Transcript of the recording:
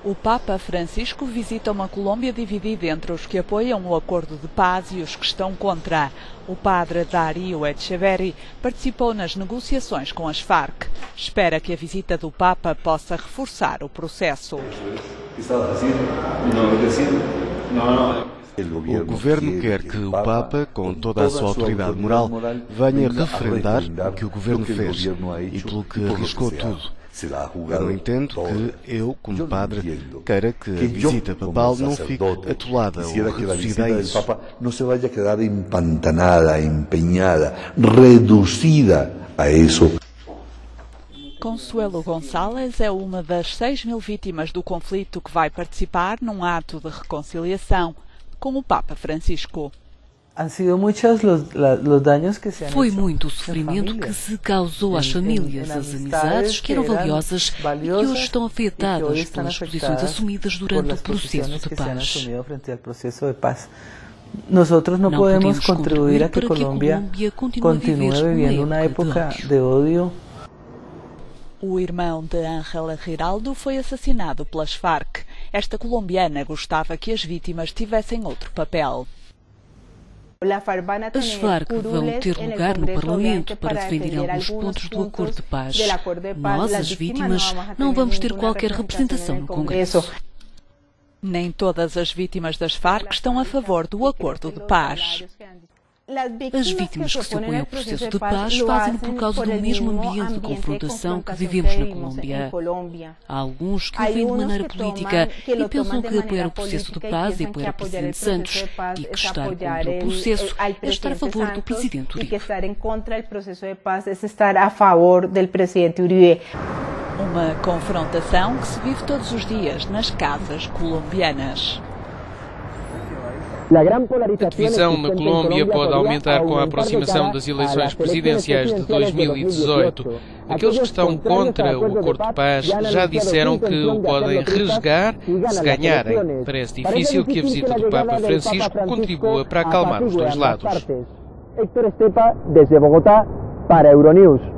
O Papa Francisco visita uma Colômbia dividida entre os que apoiam o acordo de paz e os que estão contra. O padre Darío Echeverri participou nas negociações com as Farc. Espera que a visita do Papa possa reforçar o processo. O governo quer que o Papa, com toda a sua autoridade moral, venha referendar o que o governo fez e pelo que arriscou tudo. Eu não entendo que eu, como padre, queira que a visita papal não fique atolada ou reduzida a isso. Não se vaya a quedar empantanada, empeñada, reduzida a isso. Consuelo Gonçalves é uma das 6.000 vítimas do conflito que vai participar num ato de reconciliação com o Papa Francisco. Foi muito o sofrimento que se causou às famílias, às amizades que eram valiosas e que hoje estão afetadas pelas posições assumidas durante o processo de paz. Não podemos contribuir a que Colômbia continue vivendo uma época de ódio. O irmão de Ángela Giraldo foi assassinado pelas Farc. Esta colombiana gostava que as vítimas tivessem outro papel. As Farc vão ter lugar no Parlamento para defender alguns pontos do acordo de paz. Nós, as vítimas, não vamos ter qualquer representação no Congresso. Nem todas as vítimas das Farc estão a favor do acordo de paz. As vítimas que se opõem ao processo de paz fazem-no por causa do mesmo ambiente de confrontação que vivemos na Colômbia. Há alguns que o veem de maneira política e pensam que apoiar o processo de paz é apoiar o Presidente Santos e que estar contra o processo é estar a favor do Presidente Uribe. Uma confrontação que se vive todos os dias nas casas colombianas. A divisão na Colômbia pode aumentar com a aproximação das eleições presidenciais de 2018. Aqueles que estão contra o acordo de paz já disseram que o podem rasgar se ganharem. Parece difícil que a visita do Papa Francisco contribua para acalmar os dois lados. Héctor Estepa, desde Bogotá, para Euronews.